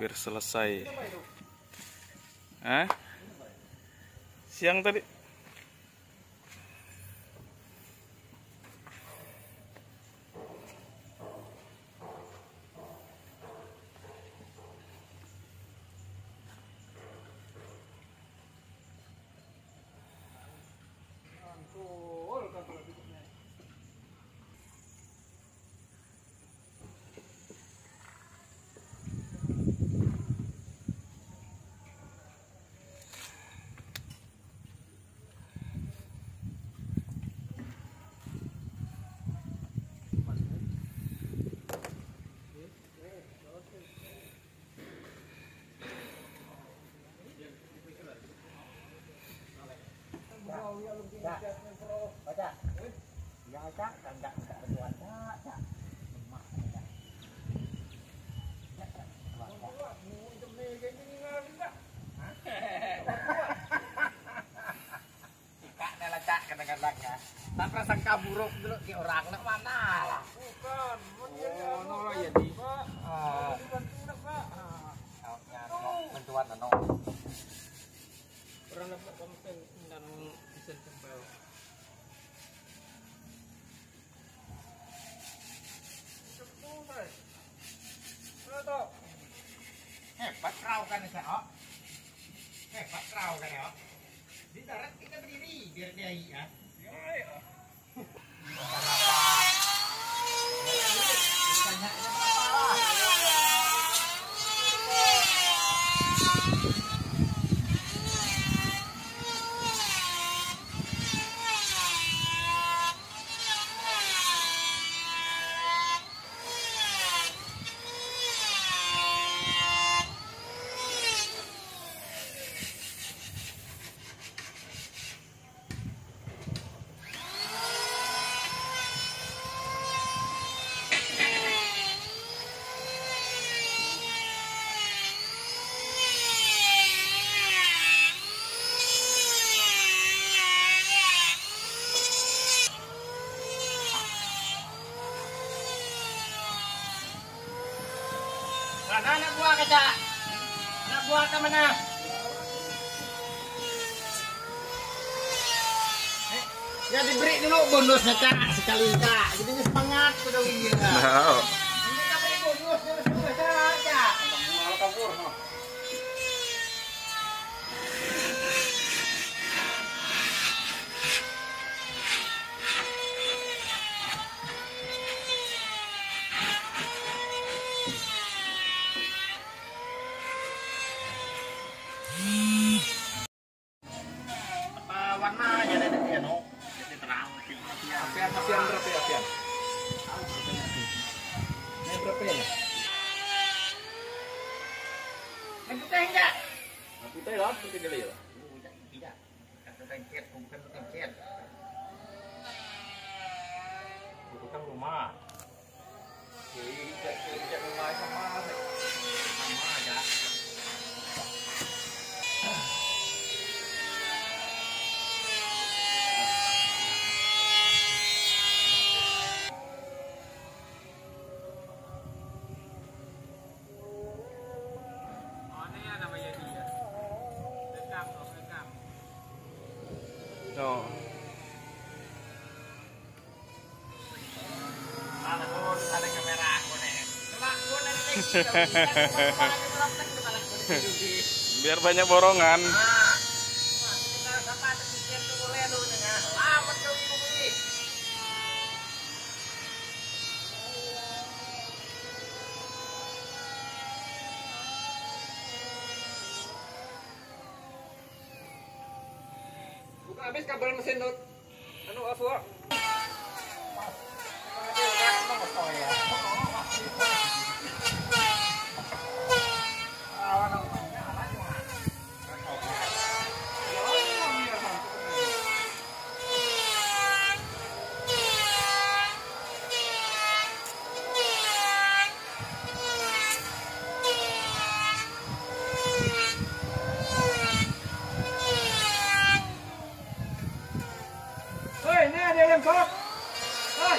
hampir selesai. Siang tadi. Kadang-kadang tanpa sangka buruk dulu ke orang nak mana lah. Bukan, no ya di. Bantuan no. Orang dapat komplain dan mesin tempel. Hebat kau kan saya. Hebat kau kan ya. Di darat kita berdiri biar dia ya. Anak buah kaca, anak buah ke mana? Ya diberi dulu bonusnya cak sekali cak, jadi semangat sudah dia. Ini kita beri bonus sudah cak. Buah kabur no. Warna aja ada dia no, jadi terang. Apian berapa ya apian? Ini berapa ya? Ini putih enggak? Putih lah, putih gede lah. Tidak, kata tengket, bukan tengket. Bukan rumah. Tidak rumah sama aja. Oh. Ada kamera aku nih. Biar banyak borongan. Bukan habis kabel mesin dulu. Anu aku. Kok. Hai.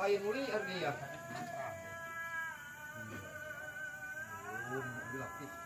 Ayo muli harga ya. Belum,